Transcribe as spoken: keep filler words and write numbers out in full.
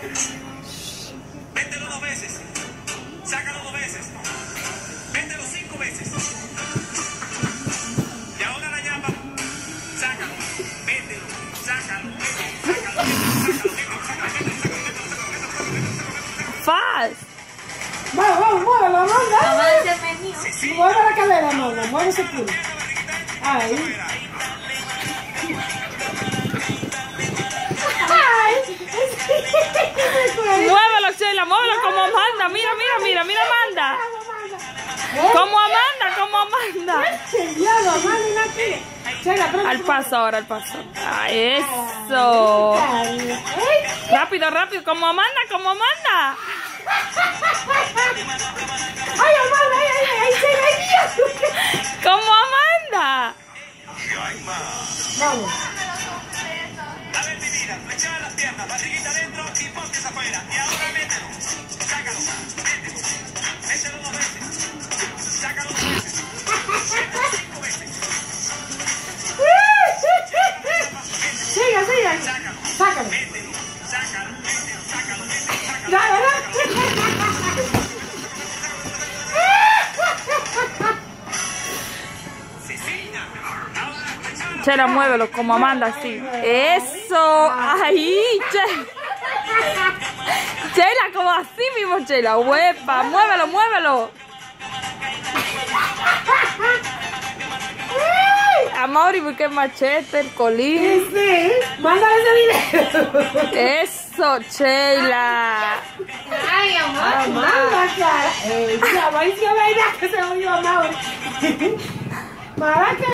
Mételo dos veces. Sácalo dos veces. Mételo cinco veces. Y ahora la llama. Sácalo. Mételo. Sácalo. Sácalo. Faz. Vamos, vamos, muévelo, amor, dale. Vamos a hacer menú. Mueve la cadera, amor, mueve ese culo. Ahí. Ay. Muévelo, Sheila, muévelo como Amanda. Mira, mira, mira, mira, Amanda. Como Amanda, como Amanda. Diablo, Amanda, una aquí. Sheila, pero- Al paso ahora, al paso. Ah, eso. Ay. Rápido, rápido, como Amanda, como Amanda. Ay, Amanda, ay, ay, ay, Sheila, ay, Dios. Como Amanda. Vamos. A ver, mi vida, flexiona las piernas, barriguita adentro y pontes afuera. Y ahora mételo. Sácalo. Mételo. Mételo dos veces. Sácalo dos veces. Mételo cinco veces. Siga, siga. Sácalo. Sácalo. Mételo. Sácalo. Mételo. Sácalo. Mételo. Sácalo. Dale, dale. Cecina. Ahora flexiona. Chela, muévelo como Amanda, así. Eso. Ahí, Chela. Chela, como así mismo, Chela. Huepa, muévelo, muévelo. Amor, y busqué machete, el colín. Sí, mándale ese video. Eso, Sheila. Ay, amor. Amanda, cara. Eh, ya, va a decir la verdad que se oyó, Amanda. Maraca